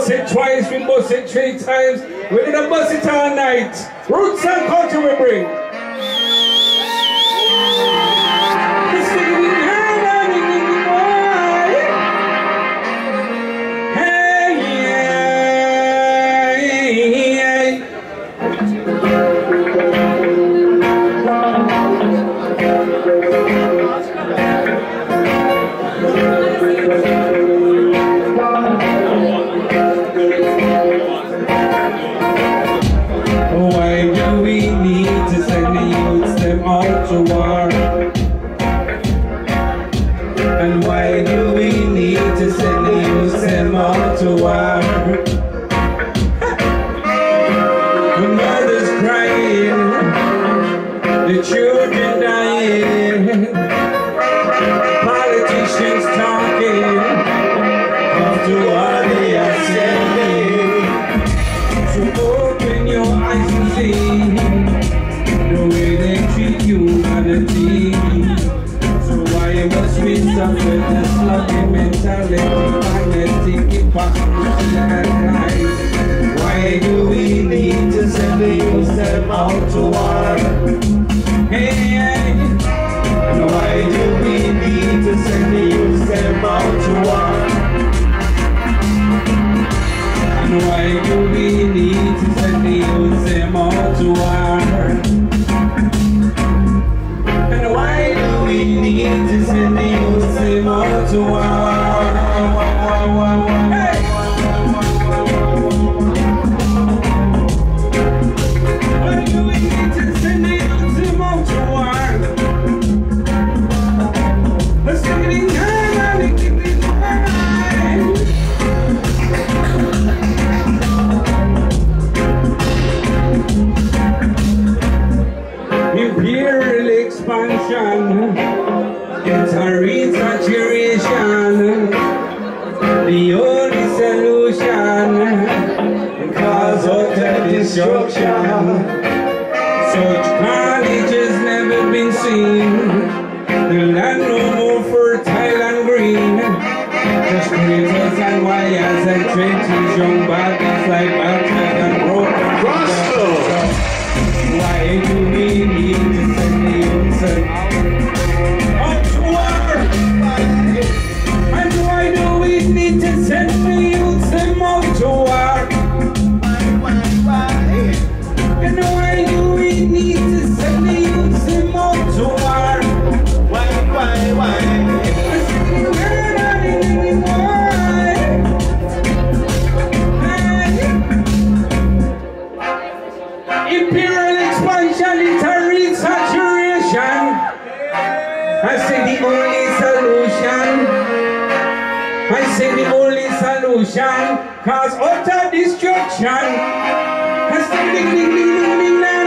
bust it twice, we bust it 3 times. We're gonna bust it all night. Roots and culture we bring. And why do we need to send the youth them all to war? The mothers crying, the children dying, politicians talking after what they are saying. So open your eyes and see the way they treat humanity. Why must we suffer this lucky mentality, magnetic hypocrisy and lies? Why do we need to send the youth them out to war? Hey, and why do we need to send the youth them out to war? And why do we need to send the youth them out to war? And why do we need to send the youth them out to war? Hey! Why do we need to send the youth them out to war? Let's take it in time and keep it alive. Imperial expansion, it's a re-saturation, the only solution, cause utter destruction. Such carnage has never been seen, the land no more fertile and green, just craters and wires and trenches, young bodies like battered and broken. Why do we need to send the youth out to war? And why do we need to send the youth out to war? And why do we need to send the youth out to war? Why? Imperial expansion, it's a re-saturation. I say the only solution. I say the only solution, cause utter destruction. I say ding ding ding ding ding.